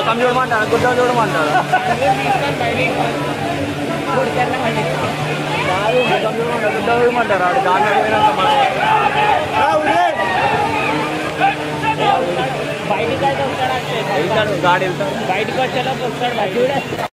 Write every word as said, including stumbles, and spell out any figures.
మొత్తం చూడమంటారు, గుడ్డ చూడమంటారు. కాదు మొత్తం చూడమంటారు, గుడ్డ చూడమంటారు. ఆడు దాంట్లో పోయినాక బయటికి అయితే వస్తాడు, గాడి వెళ్తాడు, బయటకు వచ్చేలోపు వస్తాడు.